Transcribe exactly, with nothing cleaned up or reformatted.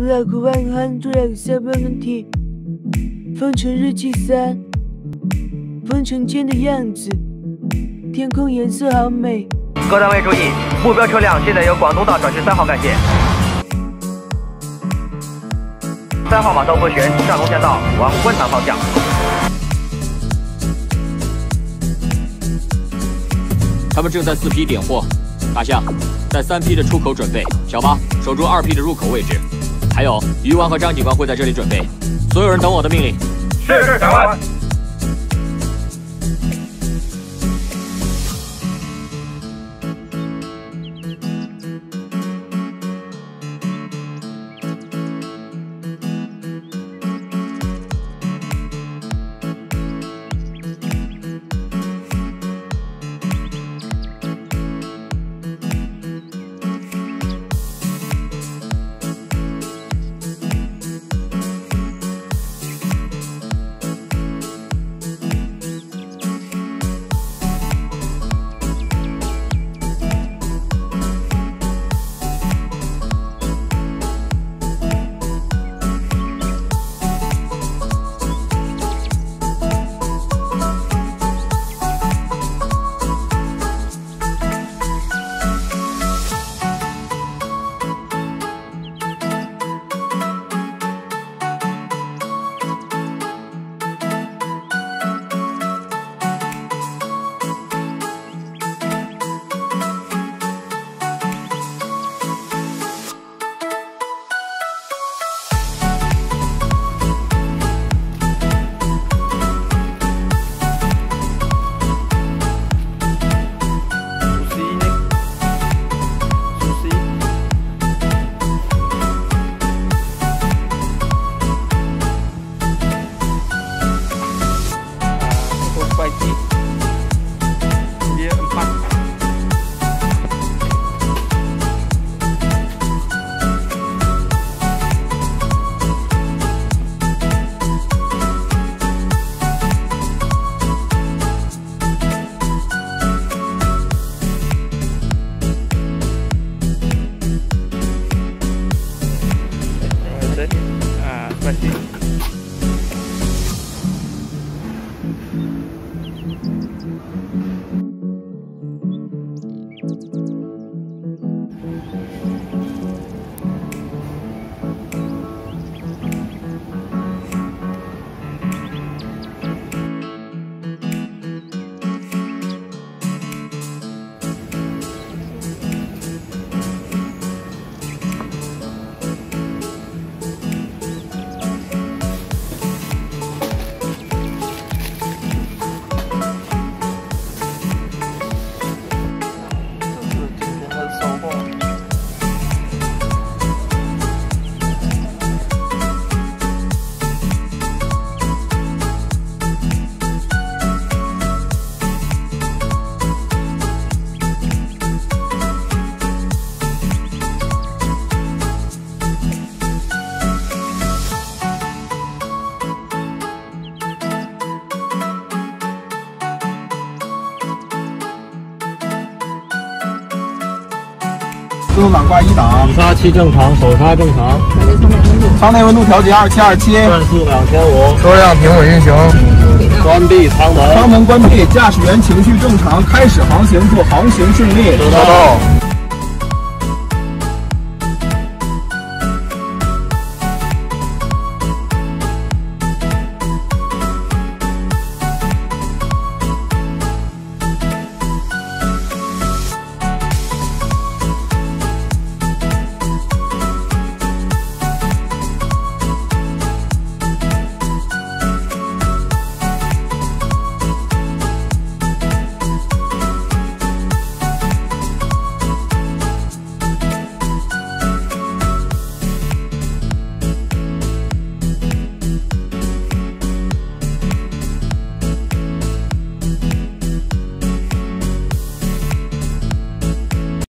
Black One Hundred Seventy， 封城日记三，封城间的样子，天空颜色好美。 各单位注意，目标车辆现在由广东道转至三号干线。三号码头回旋上龙江道往观塘方向。 他们正在四批点货，大象在三批的出口准备，小八守住二批的入口位置，还有鱼丸和张警官会在这里准备。所有人等我的命令。 是是，长官。 自动挡挂一档，雨刹器正常，手刹正常。舱内温度调节二七二七，转速两千五，车辆平稳运行。关闭舱门，舱门关闭，驾驶员情绪正常，开始航行，祝航行顺利。收到。